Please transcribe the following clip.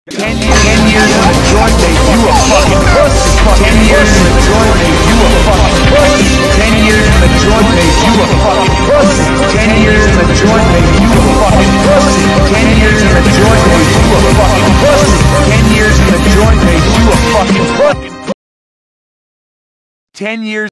10 years in the joint made you a fucking pussy. 10 years in the joint made you a fucking pussy. 10 years in the joint made you a fucking pussy. 10 years in the joint made you a fucking pussy. 10 years in the joint made you a fucking pussy. 10 years in the joint made you a fucking pussy. 10 years